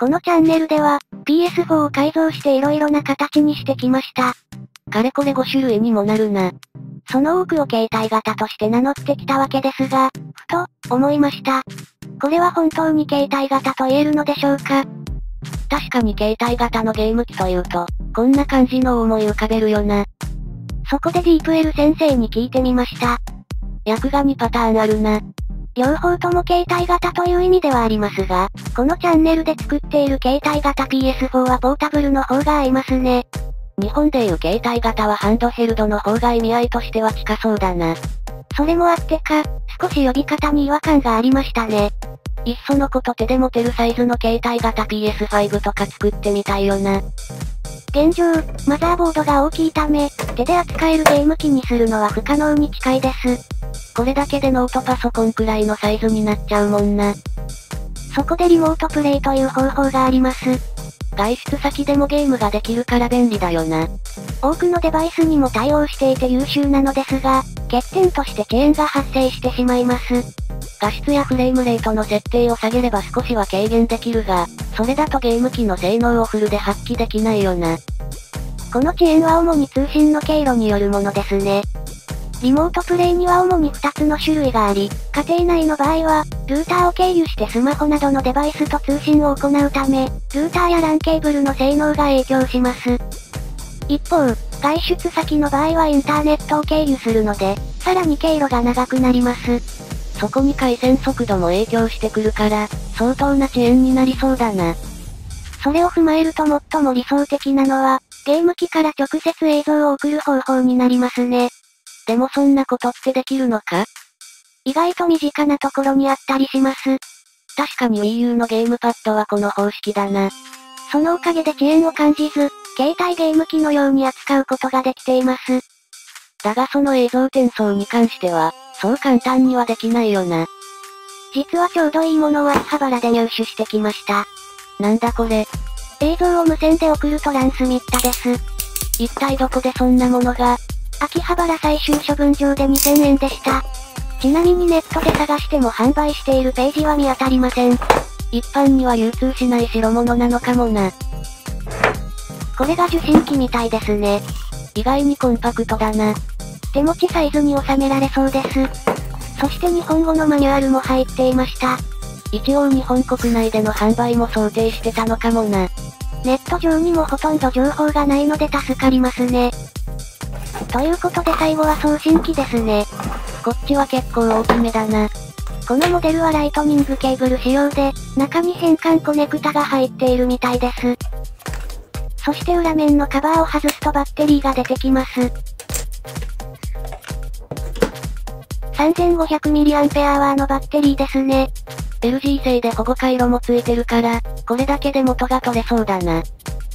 このチャンネルでは、PS4 を改造して色々な形にしてきました。 かれこれ5種類にもなるな。 その多くを携帯型として名乗ってきたわけですが、ふと、思いました。これは本当に携帯型と言えるのでしょうか？ 確かに携帯型のゲーム機というと、こんな感じのを思い浮かべるよな。 そこでディープエル先生に聞いてみました。 役が2パターンあるな。 両方とも携帯型という意味ではありますが、このチャンネルで作っている携帯型 PS4 はポータブルの方が合いますね。 日本でいう携帯型はハンドヘルドの方が意味合いとしては近そうだな。 それもあってか、少し呼び方に違和感がありましたね。 いっそのこと手で持てるサイズの携帯型 PS5 とか作ってみたいよな。 現状、マザーボードが大きいため、手で扱えるゲーム機にするのは不可能に近いです。 これだけでノートパソコンくらいのサイズになっちゃうもんな。 そこでリモートプレイという方法があります。 外出先でもゲームができるから便利だよな。 多くのデバイスにも対応していて優秀なのですが、欠点として遅延が発生してしまいます。 画質やフレームレートの設定を下げれば少しは軽減できるが、それだとゲーム機の性能をフルで発揮できないよな。 この遅延は主に通信の経路によるものですね。リモートプレイには主に2つの種類があり、家庭内の場合は、ルーターを経由してスマホなどのデバイスと通信を行うため、ルーターや LAN ケーブルの性能が影響します。一方、外出先の場合はインターネットを経由するので、さらに経路が長くなります。 そこに回線速度も影響してくるから、相当な遅延になりそうだな。 それを踏まえると最も理想的なのは、ゲーム機から直接映像を送る方法になりますね。 でもそんなことってできるのか？ 意外と身近なところにあったりします。 確かに Wii U のゲームパッドはこの方式だな。 そのおかげで遅延を感じず、携帯ゲーム機のように扱うことができています。 だがその映像転送に関しては、そう簡単にはできないよな。 実はちょうどいいものを秋葉原で入手してきました。 なんだこれ。 映像を無線で送るトランスミッタです。 一体どこでそんなものが？ 秋葉原最終処分場で2000円でした。ちなみにネットで探しても販売しているページは見当たりません。 一般には流通しない代物なのかもな。 これが受信機みたいですね。 意外にコンパクトだな。 手持ちサイズに収められそうです。そして日本語のマニュアルも入っていました。 一応日本国内での販売も想定してたのかもな。 ネット上にもほとんど情報がないので助かりますね。ということで最後は送信機ですね。 こっちは結構大きめだな。 このモデルはライトニングケーブル仕様で、中に変換コネクタが入っているみたいです。そして裏面のカバーを外すとバッテリーが出てきます。3500mAh のバッテリーですね。 LG 製で保護回路もついてるから、これだけで元が取れそうだな。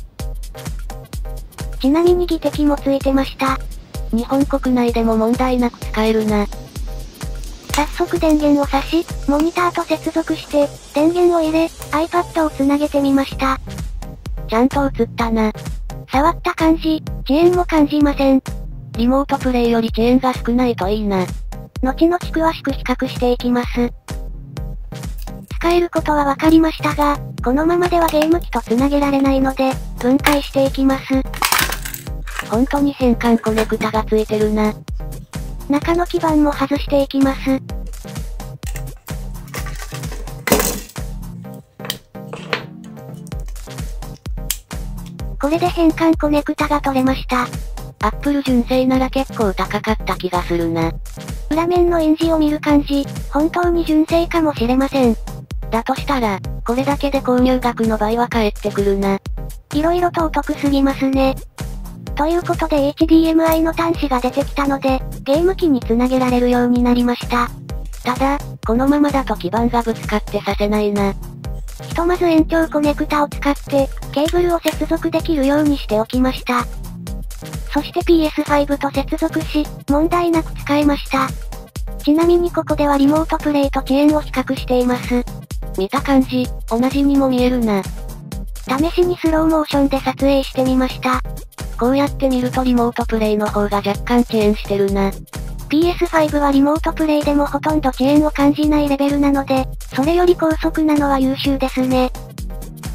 ちなみに技適もついてました。 日本国内でも問題なく使えるな。 早速電源を挿し、モニターと接続して、電源を入れ、iPad をつなげてみました。 ちゃんと映ったな。 触った感じ、遅延も感じません。 リモートプレイより遅延が少ないといいな。 後々詳しく比較していきます。使えることはわかりましたが、このままではゲーム機とつなげられないので、分解していきます。 本当に変換コネクタがついてるな。 中の基板も外していきます。これで変換コネクタが取れました。 Apple 純正なら結構高かった気がするな。 裏面の印字を見る感じ、本当に純正かもしれません。 だとしたら、これだけで購入額の倍は返ってくるな。 色々とお得すぎますね。ということで HDMI の端子が出てきたので、ゲーム機につなげられるようになりました。 ただ、このままだと基板がぶつかってさせないな。 ひとまず延長コネクタを使って、ケーブルを接続できるようにしておきました。そして PS5 と接続し、問題なく使えました。ちなみにここではリモートプレイと遅延を比較しています。 見た感じ、同じにも見えるな。 試しにスローモーションで撮影してみました。 こうやって見るとリモートプレイの方が若干遅延してるな。 PS5 はリモートプレイでもほとんど遅延を感じないレベルなので、それより高速なのは優秀ですね。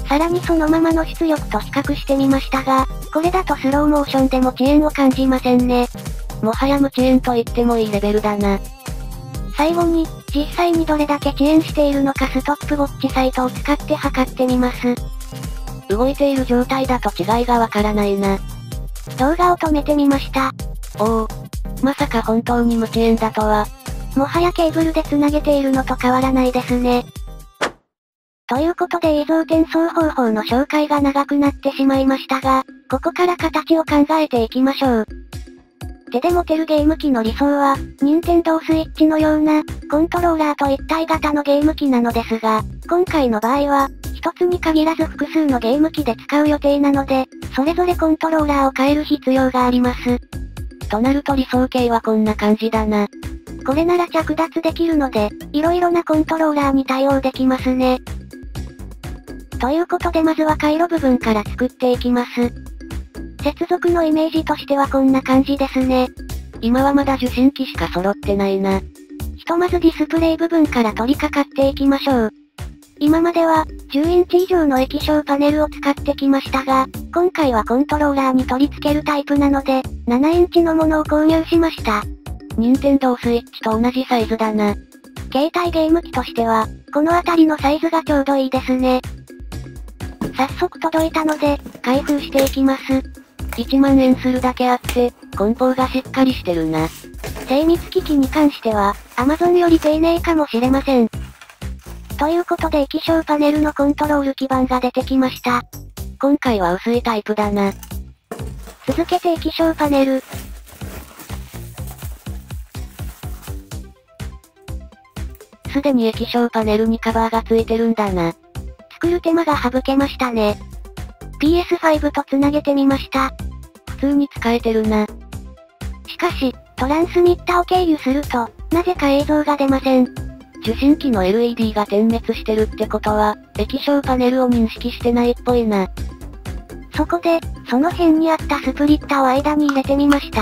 さらにそのままの出力と比較してみましたが、これだとスローモーションでも遅延を感じませんね。 もはや無遅延と言ってもいいレベルだな。 最後に、実際にどれだけ遅延しているのかストップウォッチサイトを使って測ってみます。 動いている状態だと違いがわからないな。 動画を止めてみました。 おお。まさか本当に無遅延だとは。 もはやケーブルで繋げているのと変わらないですね。ということで映像転送方法の紹介が長くなってしまいましたが、ここから形を考えていきましょう。手で持てるゲーム機の理想は、任天堂スイッチのような、コントローラーと一体型のゲーム機なのですが、今回の場合は、一つに限らず複数のゲーム機で使う予定なので、それぞれコントローラーを変える必要があります。 となると理想形はこんな感じだな。 これなら着脱できるので、色々なコントローラーに対応できますね。ということでまずは回路部分から作っていきます。接続のイメージとしてはこんな感じですね。 今はまだ受信機しか揃ってないな。 ひとまずディスプレイ部分から取り掛かっていきましょう。今までは、10インチ以上の液晶パネルを使ってきましたが、今回はコントローラーに取り付けるタイプなので、7インチのものを購入しました。 任天堂スイッチと同じサイズだな。 携帯ゲーム機としては、この辺りのサイズがちょうどいいですね。早速届いたので、開封していきます。 1万円するだけあって、梱包がしっかりしてるな。 精密機器に関しては、Amazon より丁寧かもしれません。ということで液晶パネルのコントロール基板が出てきました。 今回は薄いタイプだな。 続けて液晶パネル。 すでに液晶パネルにカバーがついてるんだな。 作る手間が省けましたね。PS5 と繋げてみました。 普通に使えてるな。 しかし、トランスミッタを経由すると、なぜか映像が出ません。 受信機の LED が点滅してるってことは、液晶パネルを認識してないっぽいな。 そこで、その辺にあったスプリッタを間に入れてみました。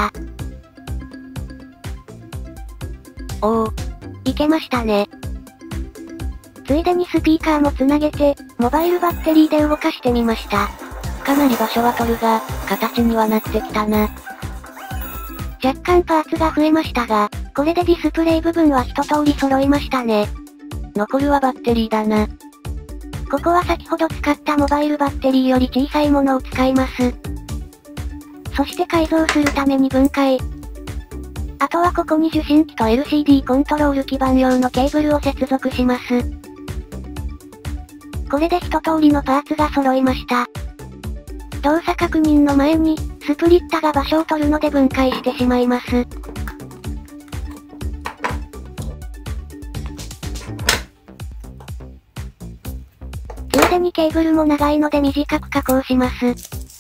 おお。 いけましたね。ついでにスピーカーもつなげて、モバイルバッテリーで動かしてみました。 かなり場所は取るが、形にはなってきたな。 若干パーツが増えましたが、これでディスプレイ部分は一通り揃いましたね。 残るはバッテリーだな。 ここは先ほど使ったモバイルバッテリーより小さいものを使います。そして改造するために分解。あとはここに受信機と LCD コントロール基板用のケーブルを接続します。これで一通りのパーツが揃いました。動作確認の前に、スプリッタが場所を取るので分解してしまいます。ついでにケーブルも長いので短く加工します。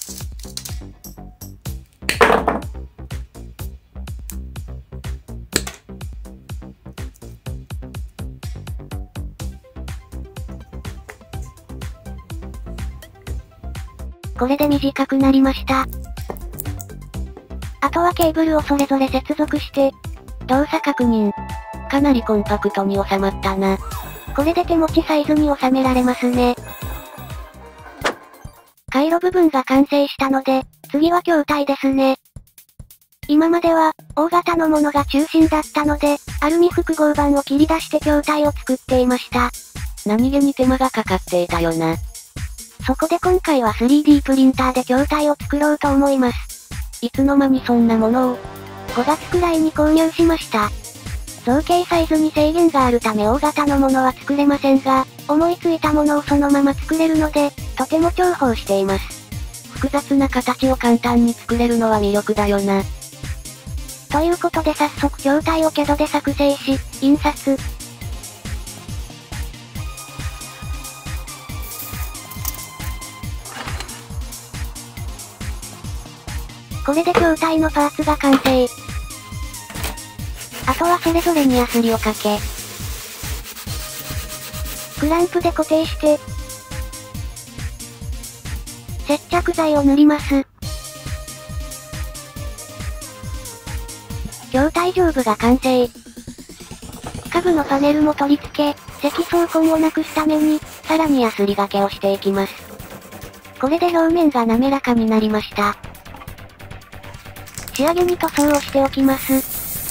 これで短くなりました。あとはケーブルをそれぞれ接続して、動作確認。 かなりコンパクトに収まったな。 これで手持ちサイズに収められますね。回路部分が完成したので、次は筐体ですね。今までは、大型のものが中心だったので、アルミ複合板を切り出して筐体を作っていました。 何気に手間がかかっていたよな。 そこで今回は 3D プリンターで筐体を作ろうと思います。 いつの間にそんなものを。 5月くらいに購入しました。造形サイズに制限があるため大型のものは作れませんが、思いついたものをそのまま作れるので、とても重宝しています。 複雑な形を簡単に作れるのは魅力だよな。 ということで早速筐体を CAD で作成し、印刷。これで筐体のパーツが完成。あとはそれぞれにヤスリをかけ、クランプで固定して、接着剤を塗ります。筐体上部が完成。下部のパネルも取り付け、積層痕をなくすために、さらにヤスリがけをしていきます。 これで表面が滑らかになりました。仕上げに塗装をしておきます。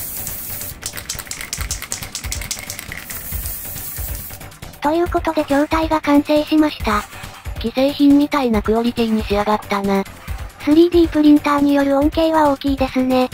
ということで筐体が完成しました。 既製品みたいなクオリティに仕上がったな。 3D プリンターによる恩恵は大きいですね。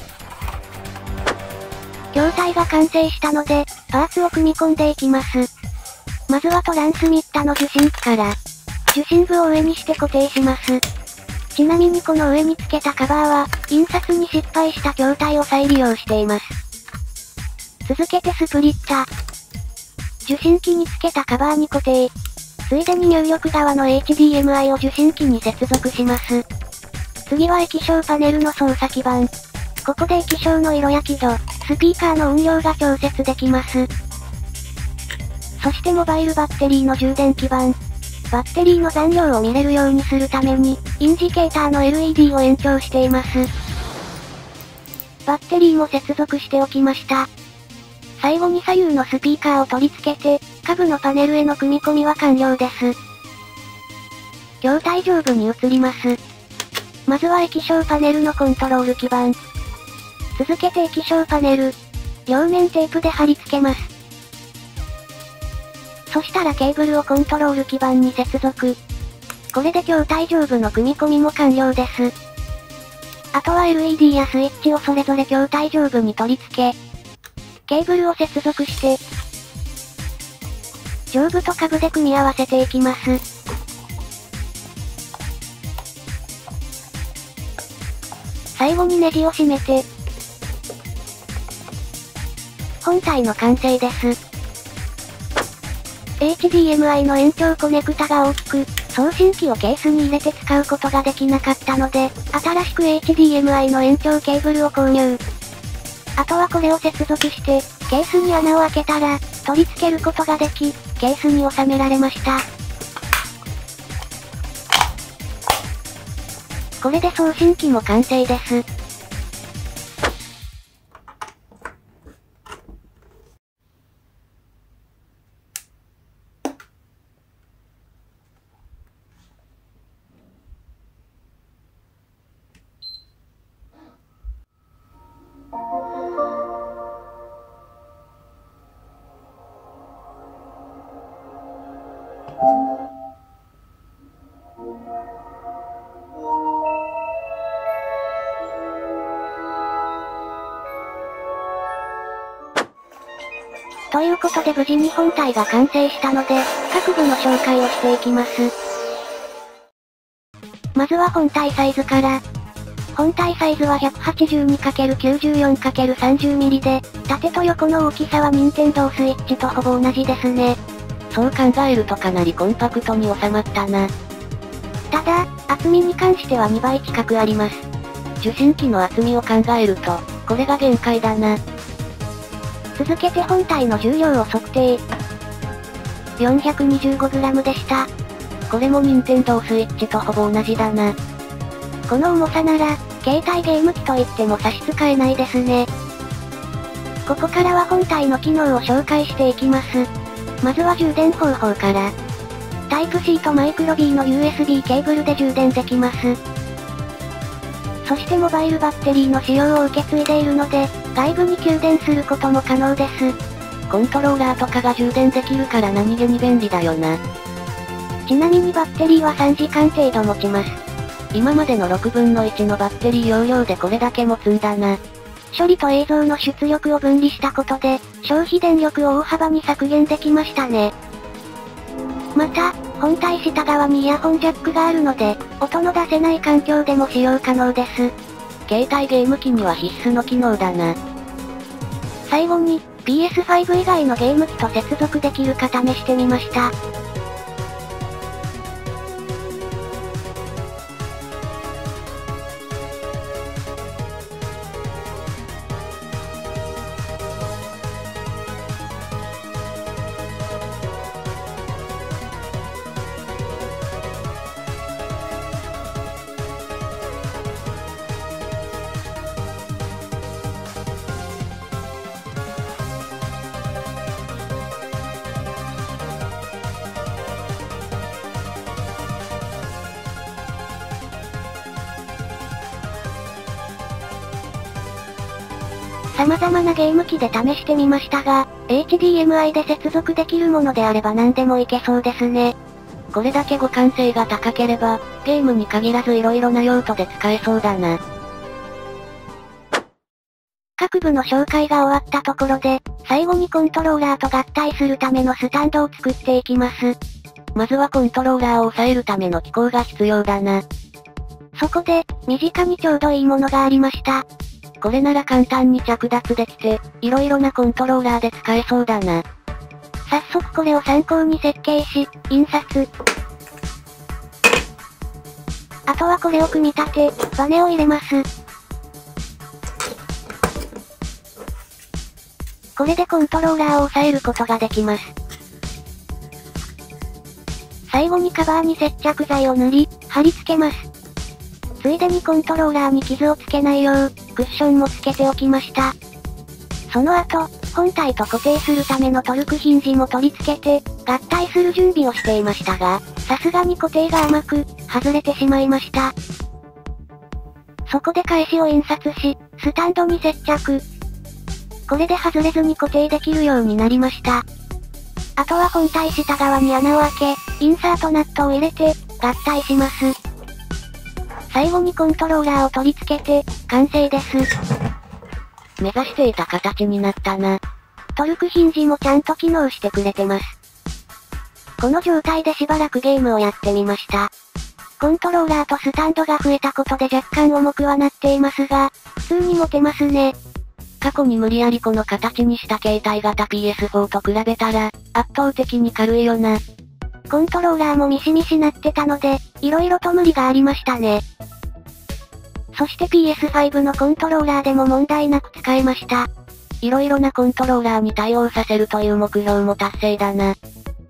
筐体が完成したので、パーツを組み込んでいきます。まずはトランスミッタの受信機から、受信部を上にして固定します。ちなみにこの上に付けたカバーは、印刷に失敗した筐体を再利用しています。続けてスプリッタ。受信機に付けたカバーに固定。ついでに入力側の HDMI を受信機に接続します。次は液晶パネルの操作基板。ここで液晶の色や輝度、スピーカーの音量が調節できます。そしてモバイルバッテリーの充電基板。バッテリーの残量を見れるようにするために、インジケーターの LED を延長しています。バッテリーも接続しておきました。最後に左右のスピーカーを取り付けて、下部のパネルへの組み込みは完了です。筐体上部に移ります。まずは液晶パネルのコントロール基板。続けて液晶パネル。両面テープで貼り付けます。そしたらケーブルをコントロール基板に接続。これで筐体上部の組み込みも完了です。あとは LED やスイッチをそれぞれ筐体上部に取り付け、ケーブルを接続して、上部と下部で組み合わせていきます。最後にネジを締めて、本体の完成です。HDMI の延長コネクタが大きく、送信機をケースに入れて使うことができなかったので、新しく HDMI の延長ケーブルを購入。あとはこれを接続して、ケースに穴を開けたら、取り付けることができ、ケースに収められました。これで送信機も完成です。ということで無事に本体が完成したので、各部の紹介をしていきます。まずは本体サイズから。本体サイズは 182×94×30mm で、縦と横の大きさは任天堂スイッチとほぼ同じですね。 そう考えるとかなりコンパクトに収まったな。 ただ、厚みに関しては2倍近くあります。 受信機の厚みを考えると、これが限界だな。 続けて本体の重量を測定。425g でした。 これも任天堂スイッチとほぼ同じだな。 この重さなら、携帯ゲーム機と言っても差し支えないですね。ここからは本体の機能を紹介していきます。まずは充電方法から。タイプ C とマイクロ B の USB ケーブルで充電できます。そしてモバイルバッテリーの使用を受け継いでいるので、外部に給電することも可能です。 コントローラーとかが充電できるから何気に便利だよな。 ちなみにバッテリーは3時間程度持ちます。 今までの6分の1のバッテリー容量でこれだけ持つんだな。 処理と映像の出力を分離したことで、消費電力を大幅に削減できましたね。また、本体下側にイヤホンジャックがあるので、音の出せない環境でも使用可能です。 携帯ゲーム機には必須の機能だな。 最後に、PS5 以外のゲーム機と接続できるか試してみました。 様々なゲーム機で試してみましたが、HDMI で接続できるものであれば何でもいけそうですね。 これだけ互換性が高ければ、ゲームに限らず色々な用途で使えそうだな。 各部の紹介が終わったところで、最後にコントローラーと合体するためのスタンドを作っていきます。 まずはコントローラーを押さえるための機構が必要だな。 そこで、身近にちょうどいいものがありました。 これなら簡単に着脱できて、色々なコントローラーで使えそうだな。 早速これを参考に設計し、印刷。あとはこれを組み立て、バネを入れます。これでコントローラーを押さえることができます。最後にカバーに接着剤を塗り、貼り付けます。ついでにコントローラーに傷をつけないよう、クッションもつけておきました。その後、本体と固定するためのトルクヒンジも取り付けて、合体する準備をしていましたが、さすがに固定が甘く、外れてしまいました。そこで返しを印刷し、スタンドに接着。これで外れずに固定できるようになりました。あとは本体下側に穴を開け、インサートナットを入れて、合体します。最後にコントローラーを取り付けて、完成です。 目指していた形になったな。 トルクヒンジもちゃんと機能してくれてます。この状態でしばらくゲームをやってみました。コントローラーとスタンドが増えたことで若干重くはなっていますが、普通に持てますね。 過去に無理やりこの形にした携帯型 PS4 と比べたら、圧倒的に軽いよな。 コントローラーもミシミシなってたので、色々と無理がありましたね。そして PS5 のコントローラーでも問題なく使えました。 色々なコントローラーに対応させるという目標も達成だな。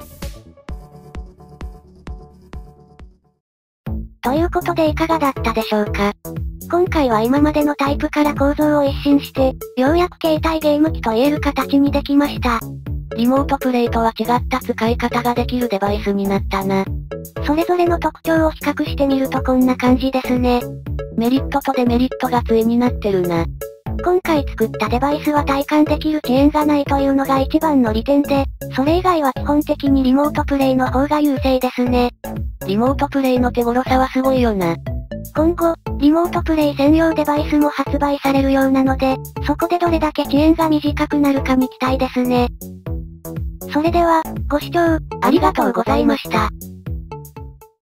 ということでいかがだったでしょうか。今回は今までのタイプから構造を一新して、ようやく携帯ゲーム機と言える形にできました。 リモートプレイとは違った使い方ができるデバイスになったな。 それぞれの特徴を比較してみるとこんな感じですね。 メリットとデメリットが対になってるな。 今回作ったデバイスは体感できる遅延がないというのが一番の利点で、それ以外は基本的にリモートプレイの方が優勢ですね。 リモートプレイの手頃さはすごいよな。 今後、リモートプレイ専用デバイスも発売されるようなので、そこでどれだけ遅延が短くなるかに期待ですね。それでは、ご視聴、ありがとうございました。